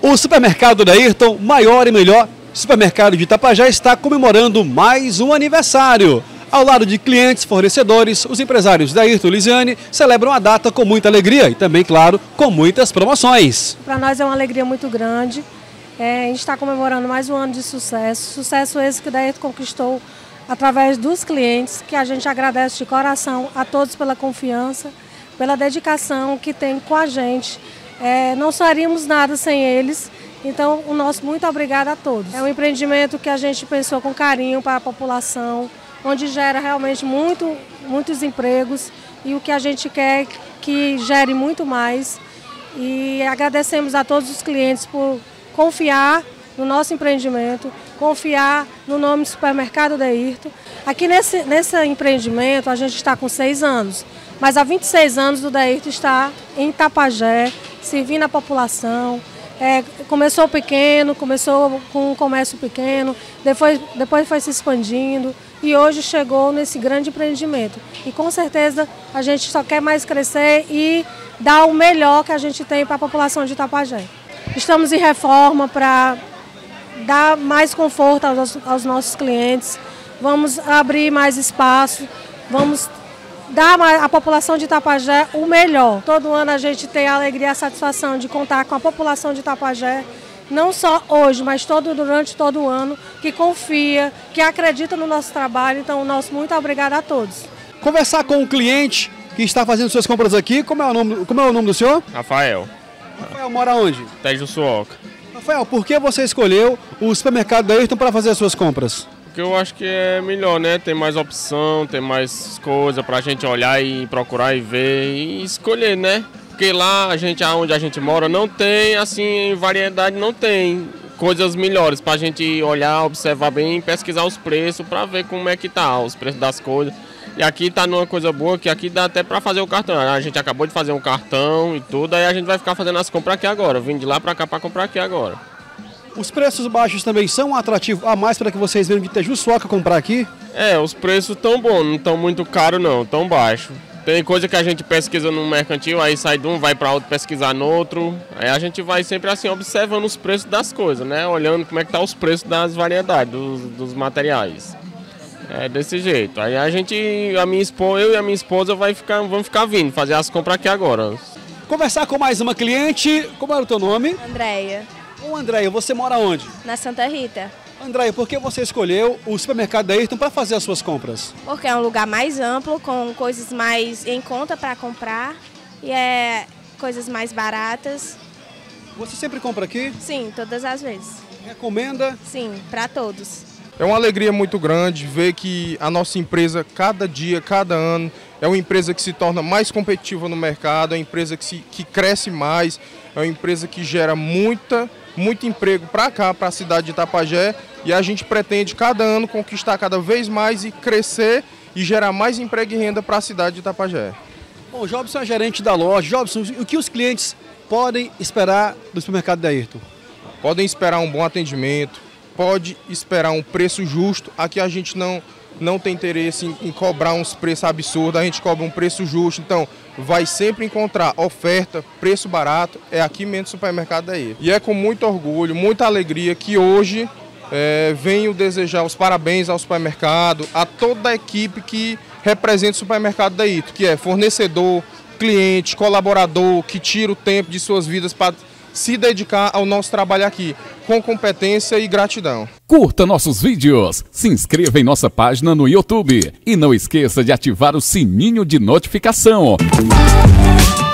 O supermercado da Ayrton, maior e melhor supermercado de Itapajé, está comemorando mais um aniversário. Ao lado de clientes, fornecedores, os empresários da Ayrton e Lisiane celebram a data com muita alegria e também, claro, com muitas promoções. Para nós é uma alegria muito grande. A gente está comemorando mais um ano de sucesso. Sucesso esse que a Ayrton conquistou através dos clientes, que a gente agradece de coração a todos pela confiança, pela dedicação que tem com a gente. Não faríamos nada sem eles, então o nosso muito obrigado a todos. É um empreendimento que a gente pensou com carinho para a população, onde gera realmente muitos empregos e o que a gente quer é que gere muito mais. E agradecemos a todos os clientes por confiar no nosso empreendimento, confiar no nome Supermercado da Ayrton. Aqui nesse empreendimento a gente está com 6 anos, mas há 26 anos o da Ayrton está em Itapajé, servindo a população. Começou pequeno, começou com um comércio pequeno, depois foi se expandindo e hoje chegou nesse grande empreendimento. E com certeza a gente só quer mais crescer e dar o melhor que a gente tem para a população de Itapajé. Estamos em reforma para dar mais conforto aos nossos clientes, vamos abrir mais espaço, vamos dar à população de Itapajé o melhor. Todo ano a gente tem a alegria e a satisfação de contar com a população de Itapajé, não só hoje, mas durante todo o ano, que confia, que acredita no nosso trabalho. Então, o nosso muito obrigado a todos. Conversar com o cliente que está fazendo suas compras aqui, como é o nome do senhor? Rafael. Rafael mora onde? Tejuçuoca. Rafael, por que você escolheu o supermercado da Ayrton para fazer as suas compras? Porque eu acho que é melhor, né? Tem mais opção, tem mais coisa pra gente olhar e procurar e ver e escolher, né? Porque lá onde a gente mora não tem, assim, variedade não tem coisas melhores pra gente olhar, observar bem e pesquisar os preços pra ver como é que tá os preços das coisas. E aqui tá numa coisa boa que aqui dá até pra fazer o cartão. A gente acabou de fazer um cartão e tudo, aí a gente vai ficar fazendo as compras aqui agora. Vim de lá pra cá pra comprar aqui agora. Os preços baixos também são atrativos a mais para que vocês venham de Tejuçuoca comprar aqui? Os preços estão bons, não estão muito caros não, tão baixos. Tem coisa que a gente pesquisa no mercantil, aí sai de um, vai para outro pesquisar no outro. Aí a gente vai sempre assim observando os preços das coisas, né? Olhando como é que tá os preços das variedades, dos materiais. É desse jeito. Aí eu e a minha esposa vamos ficar vindo fazer as compras aqui agora. Conversar com mais uma cliente. Como era o teu nome? Andréia. Ô Andréia, você mora onde? Na Santa Rita. Andréia, por que você escolheu o supermercado da Ayrton para fazer as suas compras? Porque é um lugar mais amplo, com coisas mais em conta para comprar e coisas mais baratas. Você sempre compra aqui? Sim, todas as vezes. Recomenda? Sim, para todos. É uma alegria muito grande ver que a nossa empresa, cada dia, cada ano, é uma empresa que se torna mais competitiva no mercado, é uma empresa que cresce mais, é uma empresa que gera muito emprego para cá, para a cidade de Itapajé, e a gente pretende cada ano conquistar cada vez mais e crescer e gerar mais emprego e renda para a cidade de Itapajé. Bom, o Jobson é gerente da loja. Jobson, o que os clientes podem esperar do supermercado da Ayrton? Podem esperar um bom atendimento, pode esperar um preço justo. Aqui a gente não tem interesse em cobrar uns preços absurdos, a gente cobra um preço justo, então vai sempre encontrar oferta, preço barato, é aqui mesmo no supermercado da Ayrton. E é com muito orgulho, muita alegria que hoje venho desejar os parabéns ao supermercado, a toda a equipe que representa o supermercado da Ayrton, que é fornecedor, cliente, colaborador, que tira o tempo de suas vidas para se dedicar ao nosso trabalho aqui, com competência e gratidão. Curta nossos vídeos, se inscreva em nossa página no YouTube e não esqueça de ativar o sininho de notificação.